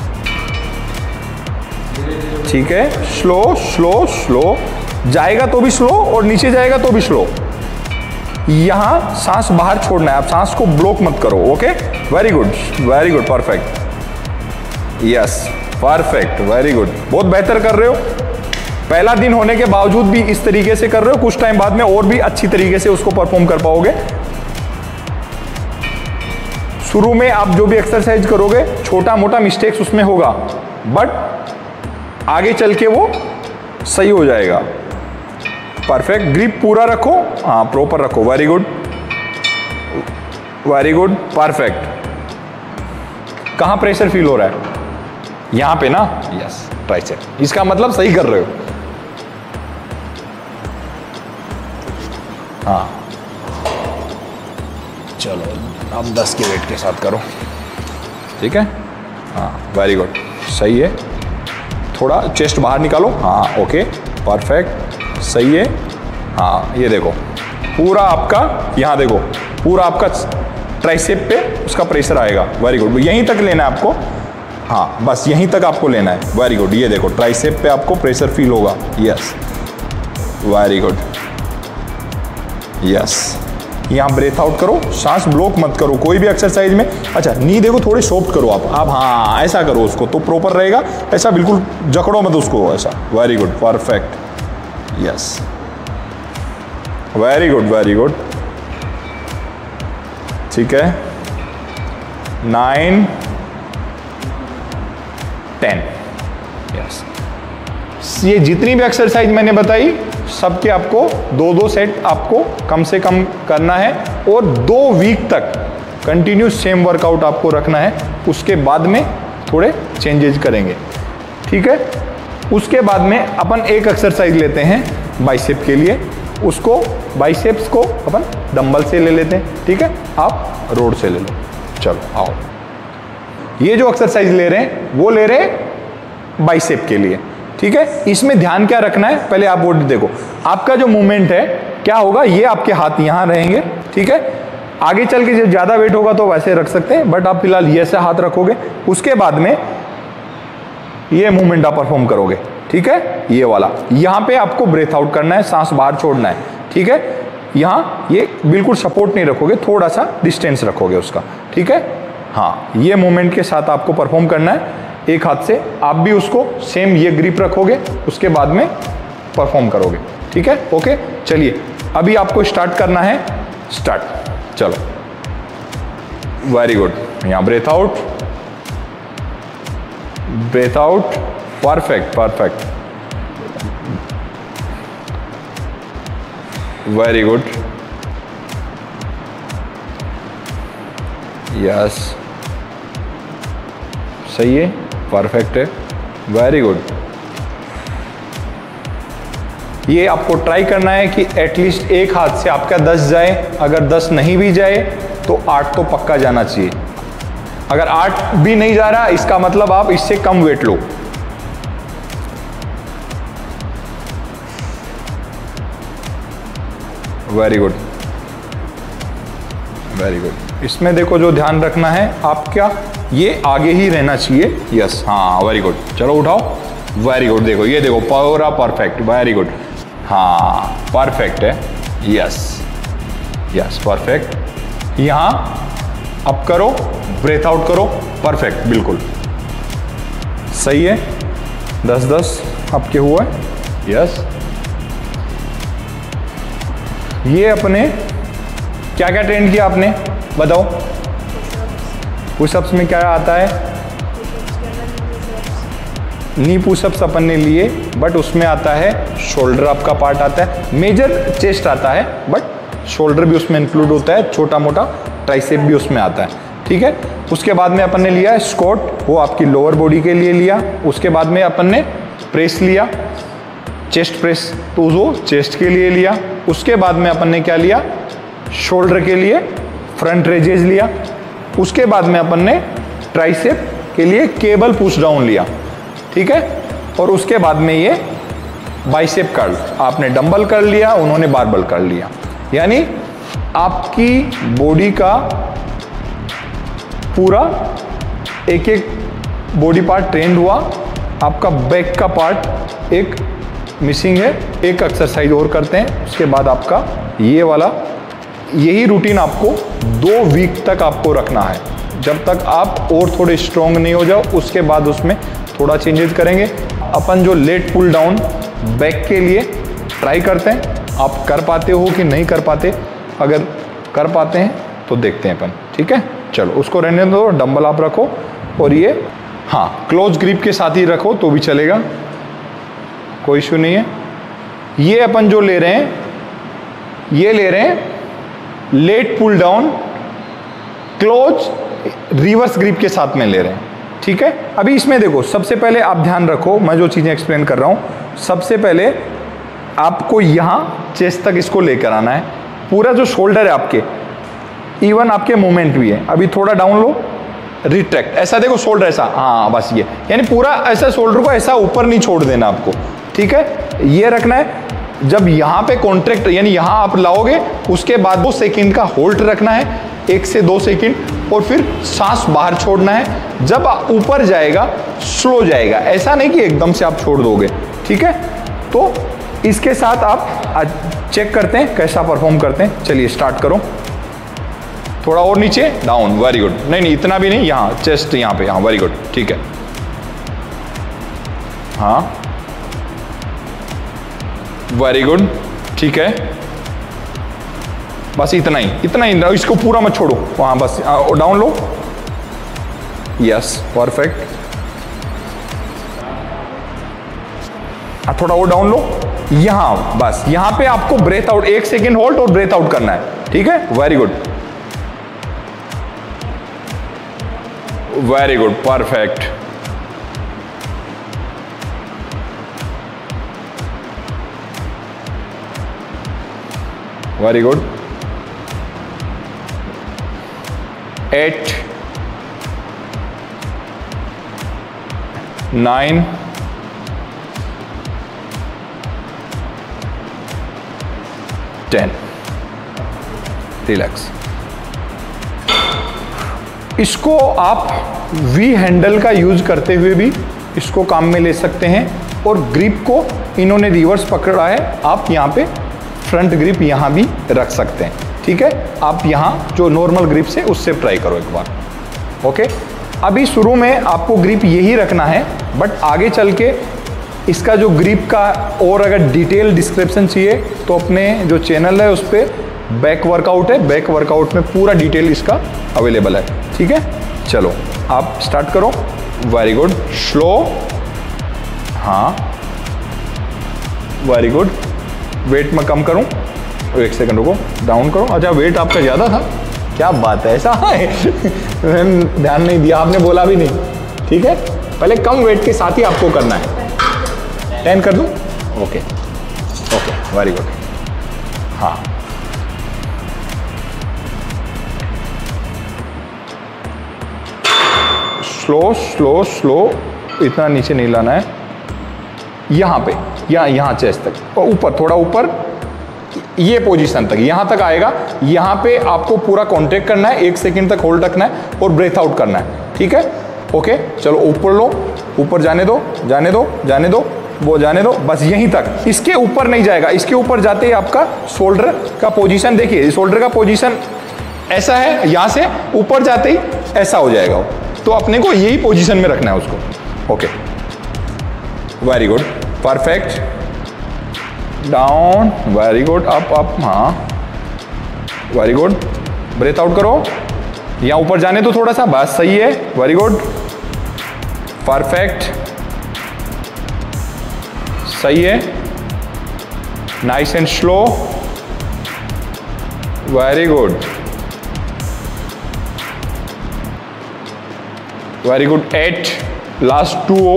ठीक है। स्लो स्लो स्लो, जाएगा तो भी स्लो और नीचे जाएगा तो भी स्लो। यहां सांस बाहर छोड़ना है, आप सांस को ब्लॉक मत करो। Okay, very good, very good, perfect, yes, perfect, very good, बहुत बेहतर कर रहे हो। पहला दिन होने के बावजूद भी इस तरीके से कर रहे हो, कुछ टाइम बाद में और भी अच्छी तरीके से उसको परफॉर्म कर पाओगे। शुरू में आप जो भी एक्सरसाइज करोगे छोटा मोटा मिस्टेक्स उसमें होगा, बट आगे चल के वो सही हो जाएगा। परफेक्ट, ग्रिप पूरा रखो, हाँ प्रॉपर रखो, very good, very good, perfect. कहाँ प्रेशर फील हो रहा है? यहां पे ना, यस, ट्राइसेप, इसका मतलब सही कर रहे हो। हाँ चलो, अब दस के वेट के साथ करो, ठीक है, हाँ वेरी गुड, सही है। थोड़ा चेस्ट बाहर निकालो, हाँ ओके, परफेक्ट, सही है। हाँ ये देखो, पूरा आपका, यहाँ देखो, पूरा आपका ट्राइसेप पे उसका प्रेशर आएगा, वेरी गुड, यहीं तक लेना है आपको। हाँ बस यहीं तक आपको लेना है, वेरी गुड। ये देखो ट्राइसेप पे आपको प्रेशर फील होगा, यस, वेरी गुड, यस। यहाँ ब्रेथ आउट करो, सांस ब्लॉक मत करो कोई भी एक्सरसाइज में। अच्छा, नी देखो थोड़े सॉफ्ट करो आप आप हाँ ऐसा करो उसको, तो प्रॉपर रहेगा। ऐसा बिल्कुल जकड़ो मत उसको, ऐसा, very good, perfect, yes, very good, very good, ठीक है। Nine, ten, yes. ये जितनी भी एक्सरसाइज मैंने बताई सबके आपको दो दो सेट आपको कम से कम करना है, और दो वीक तक कंटिन्यू सेम वर्कआउट आपको रखना है। उसके बाद में थोड़े चेंजेस करेंगे, ठीक है। उसके बाद में अपन एक एक्सरसाइज लेते हैं बाइसेप के लिए, उसको बाइसेप्स को अपन डंबल से ले लेते हैं, ठीक है, आप रोड से ले लो। चलो आओ, ये जो एक्सरसाइज ले रहे हैं वो ले रहे हैं बाइसेप के लिए, ठीक है। इसमें ध्यान क्या रखना है, पहले आप बॉडी देखो, आपका जो मूवमेंट है क्या होगा, ये आपके हाथ यहां रहेंगे, ठीक है। आगे चल के जब ज्यादा वेट होगा तो वैसे रख सकते हैं, बट आप फिलहाल ये से हाथ रखोगे। उसके बाद में ये मूवमेंट आप परफॉर्म करोगे, ठीक है, ये वाला। यहां पे आपको ब्रेथ आउट करना है, सांस बाहर छोड़ना है, ठीक है। यहां ये बिल्कुल सपोर्ट नहीं रखोगे, थोड़ा सा डिस्टेंस रखोगे उसका, ठीक है। हाँ, ये मूवमेंट के साथ आपको परफॉर्म करना है। एक हाथ से आप भी उसको सेम ये ग्रिप रखोगे, उसके बाद में परफॉर्म करोगे, ठीक है। ओके, चलिए अभी आपको स्टार्ट करना है, स्टार्ट, चलो, वेरी गुड। यहाँ breath out, breath out, perfect, perfect, very good, yes, सही है, परफेक्ट है, वेरी गुड। ये आपको ट्राई करना है कि एटलीस्ट एक हाथ से आपका दस जाए, अगर दस नहीं भी जाए तो आठ तो पक्का जाना चाहिए। अगर आठ भी नहीं जा रहा, इसका मतलब आप इससे कम वेट लो। Very good, very good. इसमें देखो जो ध्यान रखना है आपका, ये आगे ही रहना चाहिए। यस, हाँ वेरी गुड। चलो उठाओ, वेरी गुड। देखो ये देखो पूरा परफेक्ट, वेरी गुड। हाँ परफेक्ट है। Yes yes perfect. यहाँ अप करो, ब्रेथ आउट करो, परफेक्ट, बिल्कुल सही है। दस दस आपके हुआ है। यस, ये अपने क्या क्या ट्रेन किया आपने बताओ? पुशअप्स में क्या आता है? नी पुशअप्स अपन ने लिए, बट उसमें आता है शोल्डर आपका पार्ट आता है, मेजर चेस्ट आता है, बट शोल्डर भी उसमें इंक्लूड होता है, छोटा मोटा ट्राइसेप भी उसमें आता है। ठीक है, उसके बाद में अपन ने लिया है स्क्वाट, वो आपकी लोअर बॉडी के लिए लिया। उसके बाद में अपन ने प्रेस लिया, चेस्ट प्रेस, तो वो चेस्ट के लिए लिया। उसके बाद में अपन ने क्या लिया? शोल्डर के लिए फ्रंट रेजेज लिया। उसके बाद में अपन ने ट्राइसेप के लिए केबल पुश डाउन लिया। ठीक है, और उसके बाद में ये बाइसेप कर्ल, आपने डंबल कर लिया, उन्होंने बारबल कर लिया। यानी आपकी बॉडी का पूरा एक एक बॉडी पार्ट ट्रेंड हुआ। आपका बैक का पार्ट एक मिसिंग है, एक एक्सरसाइज और करते हैं, उसके बाद आपका ये वाला, यही रूटीन आपको दो वीक तक आपको रखना है, जब तक आप और थोड़े स्ट्रॉन्ग नहीं हो जाओ। उसके बाद उसमें थोड़ा चेंजेस करेंगे। अपन जो लेट पुल डाउन बैक के लिए ट्राई करते हैं, आप कर पाते हो कि नहीं कर पाते? अगर कर पाते हैं तो देखते हैं अपन। ठीक है, चलो उसको रहने दो, डंबल आप रखो और ये हाँ क्लोज ग्रिप के साथ ही रखो तो भी चलेगा, कोई इशू नहीं है। ये अपन जो ले रहे हैं, ये ले रहे हैं lat pull down close reverse grip के साथ में ले रहे हैं। ठीक है, अभी इसमें देखो, सबसे पहले आप ध्यान रखो, मैं जो चीज़ें एक्सप्लेन कर रहा हूँ, सबसे पहले आपको यहाँ चेस्ट तक इसको लेकर आना है। पूरा जो शोल्डर है आपके, इवन आपके मूवमेंट भी है। अभी थोड़ा डाउन लो, रिट्रैक्ट, ऐसा देखो शोल्डर ऐसा, हाँ बस ये, यानी पूरा ऐसा शोल्डर को ऐसा ऊपर नहीं छोड़ देना आपको। ठीक है, ये रखना है। जब यहाँ पे कॉन्ट्रैक्ट यानी यहाँ आप लाओगे, उसके बाद दो सेकंड का होल्ड रखना है, एक से दो सेकंड, और फिर सांस बाहर छोड़ना है। जब ऊपर जाएगा स्लो जाएगा, ऐसा नहीं कि एकदम से आप छोड़ दोगे। ठीक है, तो इसके साथ आप चेक करते हैं कैसा परफॉर्म करते हैं। चलिए स्टार्ट करो, थोड़ा और नीचे, डाउन, वेरी गुड। नहीं नहीं इतना भी नहीं, यहाँ चेस्ट यहाँ पे, हाँ वेरी गुड। ठीक है, हाँ वेरी गुड। ठीक है, बस इतना ही, इतना ही, इसको पूरा मत छोड़ो वहाँ, बस डाउन लो। यस परफेक्ट, थोड़ा और डाउन लो। यहाँ बस, यहाँ पे आपको ब्रेथ आउट, एक सेकेंड होल्ड और ब्रेथ आउट करना है। ठीक है, very good, very good, perfect. Very good. Eight, nine, ten. Relax. इसको आप वी हैंडल का यूज करते हुए भी इसको काम में ले सकते हैं, और ग्रिप को इन्होंने रिवर्स पकड़ा है, आप यहाँ पे फ्रंट ग्रिप यहाँ भी रख सकते हैं। ठीक है, आप यहाँ जो नॉर्मल ग्रिप से उससे ट्राई करो एक बार। ओके, अभी शुरू में आपको ग्रिप यही रखना है, बट आगे चल के इसका जो ग्रिप का और अगर डिटेल डिस्क्रिप्शन चाहिए तो अपने जो चैनल है उस पर बैक वर्कआउट है, बैक वर्कआउट में पूरा डिटेल इसका अवेलेबल है। ठीक है, चलो आप स्टार्ट करो। वेरी गुड, स्लो, हाँ वेरी गुड। वेट मैं कम करूं, एक सेकंड रुको, डाउन करो। अच्छा वेट आपका ज़्यादा था, क्या बात है, ऐसा है मैंने ध्यान नहीं दिया, आपने बोला भी नहीं। ठीक है, पहले कम वेट के साथ ही आपको करना है। टेन कर दूं? Okay okay, very good. हाँ स्लो स्लो स्लो, इतना नीचे नहीं लाना है, यहाँ पे, यहाँ यहाँ चेस्ट तक, और ऊपर, थोड़ा ऊपर, ये पोजीशन तक, यहाँ तक आएगा। यहाँ पे आपको पूरा कॉन्ट्रैक्ट करना है, एक सेकंड तक होल्ड रखना है और ब्रेथ आउट करना है, ठीक है। ओके, चलो ऊपर लो, ऊपर जाने दो, जाने दो, जाने दो, वो जाने दो, बस यहीं तक। इसके ऊपर नहीं जाएगा। इसके ऊपर जाते ही आपका शोल्डर का पोजीशन देखिए, शोल्डर का पोजीशन ऐसा है, यहाँ से ऊपर जाते ही ऐसा हो जाएगा। तो अपने को यही पोजीशन में रखना है उसको। Okay, very good, perfect. Down, very good, up up, हाँ वेरी गुड। ब्रेथ आउट करो, यहाँ ऊपर जाने दो थोड़ा सा, बस सही है, वेरी गुड, परफेक्ट, सही है, nice and slow, very good, very good. Eight, last two,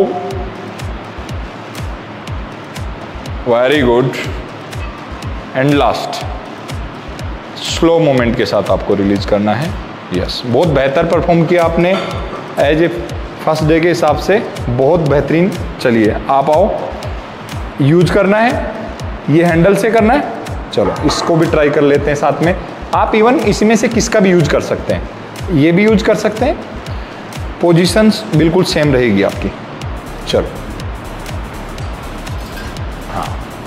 very good, and last slow moment के साथ आपको रिलीज करना है। यस, बहुत बेहतर परफॉर्म किया आपने एज ए फर्स्ट डे के हिसाब से, बहुत बेहतरीन। चलिए आप आओ, यूज करना है, ये हैंडल से करना है। चलो इसको भी ट्राई कर लेते हैं साथ में। आप इवन इसमें से किसका भी यूज कर सकते हैं, ये भी यूज कर सकते हैं, पोजीशंस बिल्कुल सेम रहेगी आपकी। चलो हाँ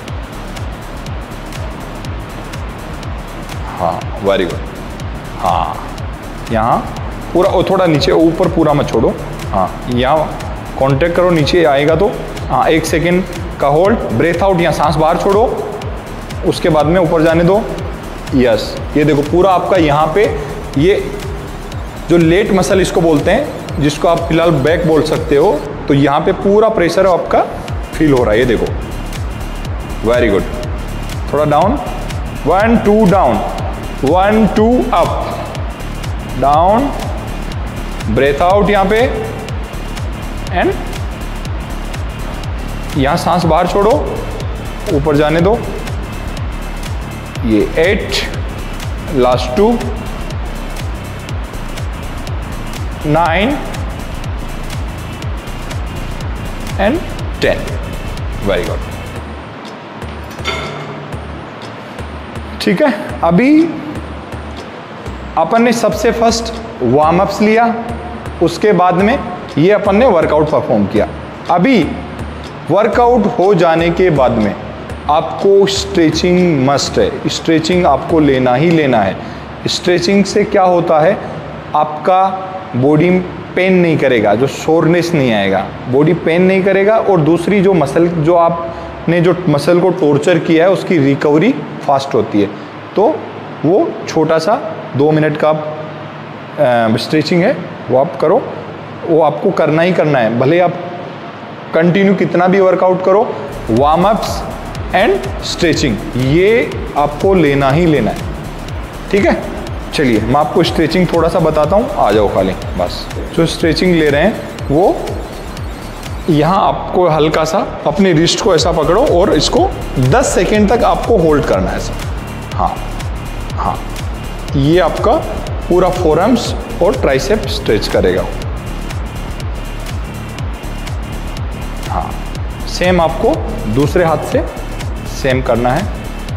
हाँ, वेरी गुड, हाँ यहाँ पूरा थोड़ा नीचे, ऊपर पूरा मत छोड़ो, हाँ यहाँ कांटेक्ट करो, नीचे आएगा तो हाँ एक सेकेंड का होल्ड, ब्रेथ आउट, यहाँ सांस बाहर छोड़ो, उसके बाद में ऊपर जाने दो। यस, ये देखो पूरा आपका यहाँ पे, ये जो लेट मसल इसको बोलते हैं, जिसको आप फिलहाल बैक बोल सकते हो, तो यहाँ पे पूरा प्रेशर आपका फील हो रहा है, ये देखो, वेरी गुड। थोड़ा down, one two down, one two up, down, breath out यहाँ पे, एंड यहाँ सांस बाहर छोड़ो, ऊपर जाने दो। ये eight, last two, nine and ten, very good. ठीक है, अभी अपन ने सबसे फर्स्ट वार्म अप्स लिया, उसके बाद में ये अपन ने वर्कआउट परफॉर्म किया। अभी वर्कआउट हो जाने के बाद में आपको स्ट्रेचिंग मस्ट है, स्ट्रेचिंग आपको लेना ही लेना है। स्ट्रेचिंग से क्या होता है, आपका बॉडी पेन नहीं करेगा, जो सोरनेस नहीं आएगा, बॉडी पेन नहीं करेगा, और दूसरी जो मसल, जो आपने जो मसल को टॉर्चर किया है, उसकी रिकवरी फास्ट होती है। तो वो छोटा सा दो मिनट का स्ट्रेचिंग है, वो आप करो, वो आपको करना ही करना है, भले आप कंटिन्यू कितना भी वर्कआउट करो। वार्म अप्स एंड स्ट्रेचिंग, ये आपको लेना ही लेना है, ठीक है। चलिए मैं आपको स्ट्रेचिंग थोड़ा सा बताता हूँ, आ जाओ खाली, बस। जो स्ट्रेचिंग ले रहे हैं वो, यहाँ आपको हल्का सा अपनी रिस्ट को ऐसा पकड़ो और इसको दस सेकेंड तक आपको होल्ड करना है ऐसा, हाँ हाँ, ये आपका पूरा फोरआर्म्स और ट्राइसेप स्ट्रेच करेगा। हाँ, सेम आपको दूसरे हाथ से सेम करना है,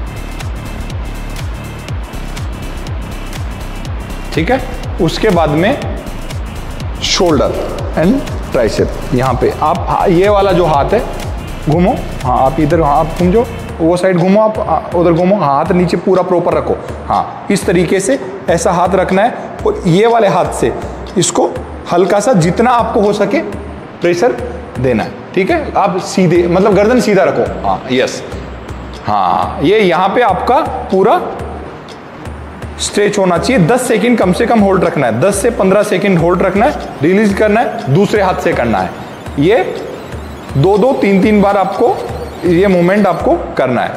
ठीक है। उसके बाद में शोल्डर एंड ट्राइसेप, यहाँ पे आप ये वाला जो हाथ है घूमो, हाँ आप इधर, हाँ आप घूम जाओ, वो साइड घूमो, आप उधर घूमो, हाथ नीचे पूरा प्रॉपर रखो, हाँ इस तरीके से ऐसा हाथ रखना है, और ये वाले हाथ से इसको हल्का सा जितना आपको हो सके प्रेशर देना है, ठीक है। आप सीधे, मतलब गर्दन सीधा रखो, हाँ यस, हाँ ये यहाँ पे आपका पूरा स्ट्रेच होना चाहिए। दस सेकंड कम से कम होल्ड रखना है, दस से पंद्रह सेकंड होल्ड रखना है, रिलीज करना है, दूसरे हाथ से करना है। ये दो दो तीन तीन बार आपको ये मूवमेंट आपको करना है।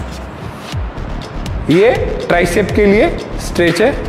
ये ट्राइसेप के लिए स्ट्रेच है,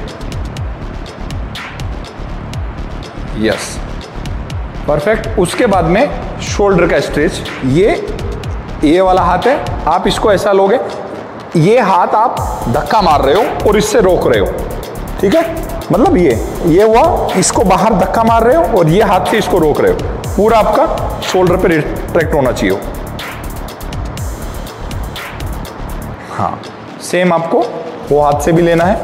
यस परफेक्ट। उसके बाद में शोल्डर का स्ट्रेच, ये ये वाला हाथ है, आप इसको ऐसा लोगे, ये हाथ आप धक्का मार रहे हो और इससे रोक रहे हो, ठीक है, मतलब ये ये हुआ, इसको बाहर धक्का मार रहे हो और ये हाथ से इसको रोक रहे हो, पूरा आपका शोल्डर पे रिट्रैक्ट होना चाहिए। हाँ सेम आपको वो हाथ से भी लेना है।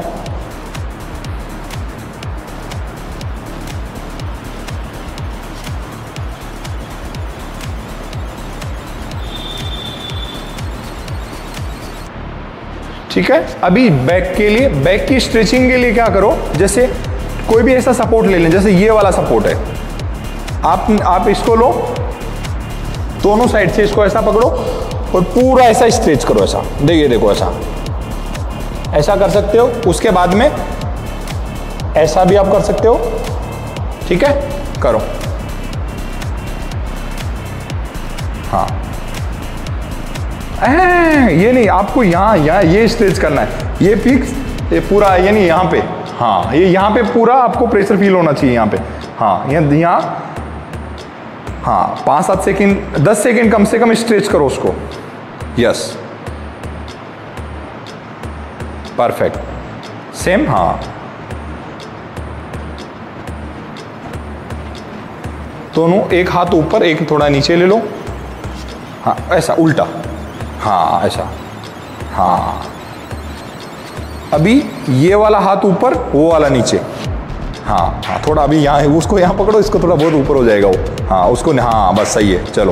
ठीक है। अभी बैक के लिए, बैक की स्ट्रेचिंग के लिए क्या करो, जैसे कोई भी ऐसा सपोर्ट ले लें, जैसे ये वाला सपोर्ट है, आप आप इसको लो, दोनों साइड से इसको ऐसा पकड़ो और पूरा ऐसा स्ट्रेच करो, ऐसा देखिए, देखो ऐसा ऐसा कर सकते हो। उसके बाद में ऐसा भी आप कर सकते हो। ठीक है, करो। हाँ, ये नहीं, आपको यहाँ यहाँ ये स्ट्रेच करना है, ये फिक्स, ये पूरा, यानी यहाँ पे, हाँ, ये यहाँ पे पूरा आपको प्रेशर फील होना चाहिए यहाँ पे। हाँ, यहाँ यहाँ हाँ, पाँच सात सेकेंड, दस सेकेंड कम से कम स्ट्रेच करो उसको। Yes, perfect. सेम, हाँ, दोनों एक हाथ ऊपर, एक थोड़ा नीचे ले लो। हाँ, ऐसा उल्टा, हाँ ऐसा, हाँ। अभी ये वाला हाथ ऊपर, वो वाला नीचे। हाँ हाँ, थोड़ा अभी यहाँ है, उसको यहाँ पकड़ो, इसको थोड़ा बहुत ऊपर हो जाएगा वो। हाँ, उसको, हाँ बस सही है, चलो,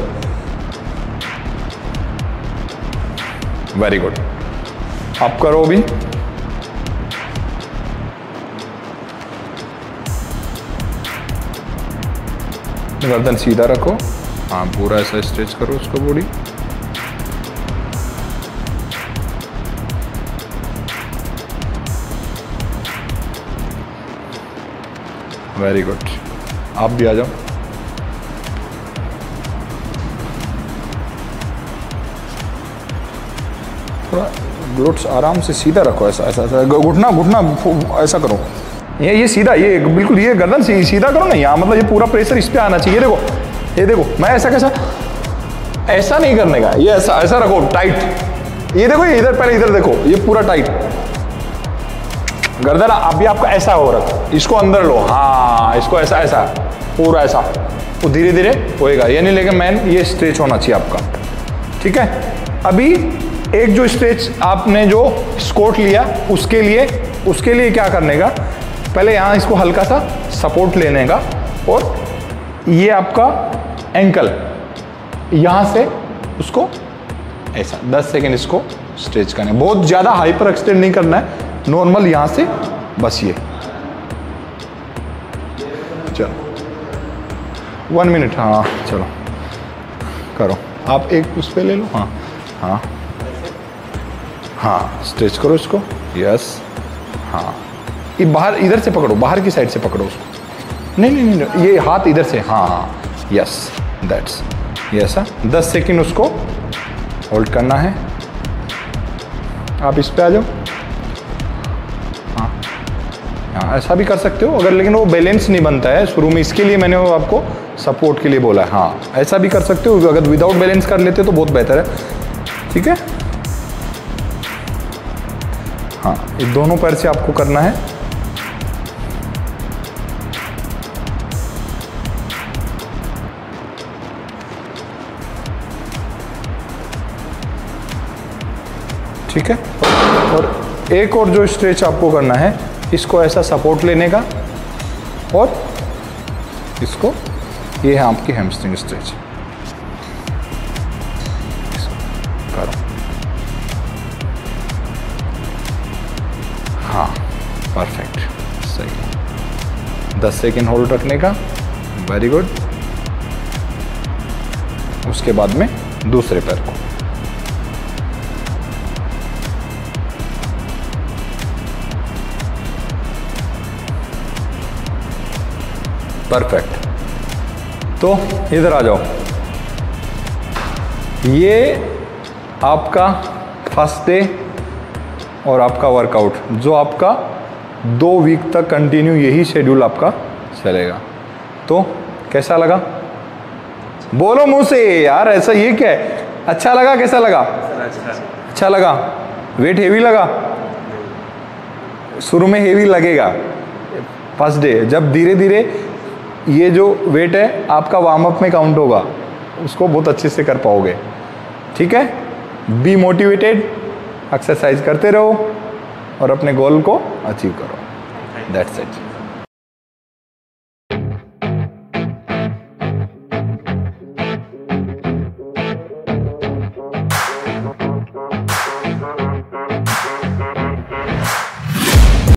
वेरी गुड। आप करो अभी। गर्दन सीधा रखो, हाँ, पूरा ऐसा स्ट्रेच करो उसको, बॉडी। Very good. आप भी आ जाओ। थोड़ा ग्लूट्स आराम से सीधा रखो, ऐसा ऐसा ऐसा, घुटना घुटना ऐसा करो, ये ये सीधा, ये बिल्कुल, ये गर्दन सी, सीधा करो ना यहाँ, मतलब ये पूरा प्रेशर इस पे आना चाहिए। देखो, ये देखो, मैं ऐसा कैसा, ऐसा नहीं करने का, ये ऐसा ऐसा रखो टाइट। ये देखो, ये इधर, पहले इधर देखो, ये पूरा टाइट गर्दन। अभी आपका ऐसा हो रहा, इसको अंदर लो, हाँ, इसको ऐसा ऐसा पूरा ऐसा, वो धीरे धीरे होएगा, यानी लेकिन मैन ये स्ट्रेच होना चाहिए आपका। ठीक है। अभी एक जो स्ट्रेच आपने जो स्क्वाट लिया, उसके लिए उसके लिए क्या करने का, पहले यहाँ इसको हल्का सा सपोर्ट लेने का, और ये आपका एंकल यहाँ से उसको ऐसा दस सेकेंड इसको स्ट्रेच करना है। बहुत ज़्यादा हाइपर एक्सटेंड नहीं करना है, नॉर्मल यहाँ से बस ये। चलो वन मिनट, हाँ चलो करो। आप एक उस पे ले लो, हाँ हाँ हाँ, स्ट्रेच करो इसको। यस, हाँ, ये बाहर इधर से पकड़ो, बाहर की साइड से पकड़ो उसको। नहीं नहीं नहीं, ये हाथ इधर से, हाँ हाँ, यस, दैट्स, ये ऐसा दस सेकेंड उसको होल्ड करना है। आप इस पे आ जाओ। हाँ हाँ, ऐसा भी कर सकते हो अगर, लेकिन वो बैलेंस नहीं बनता है शुरू में, इसके लिए मैंने वो आपको सपोर्ट के लिए बोला है। हाँ, ऐसा भी कर सकते हो, अगर विदाउट बैलेंस कर लेते हो तो बहुत बेहतर है। ठीक है। हाँ, ये दोनों पैर से आपको करना है। ठीक है। और एक और जो स्ट्रेच आपको करना है, इसको ऐसा सपोर्ट लेने का, और इसको, ये है आपकी हैमस्ट्रिंग स्ट्रेच। करो। हाँ, परफेक्ट, सही। दस सेकेंड होल्ड रखने का, वेरी गुड। उसके बाद में दूसरे पैर को, परफेक्ट। तो इधर आ जाओ। ये आपका फर्स्ट डे और आपका वर्कआउट, जो आपका दो वीक तक कंटिन्यू यही शेड्यूल आपका चलेगा। तो कैसा लगा? बोलो मुंह से यार, ऐसा ये क्या है? अच्छा लगा? कैसा लगा? अच्छा, अच्छा लगा। वेट हेवी लगा? शुरू में हेवी लगेगा फर्स्ट डे, जब धीरे धीरे ये जो वेट है आपका वार्म अप में काउंट होगा, उसको बहुत अच्छे से कर पाओगे। ठीक है। बी मोटिवेटेड, एक्सरसाइज करते रहो और अपने गोल को अचीव करो। That's it.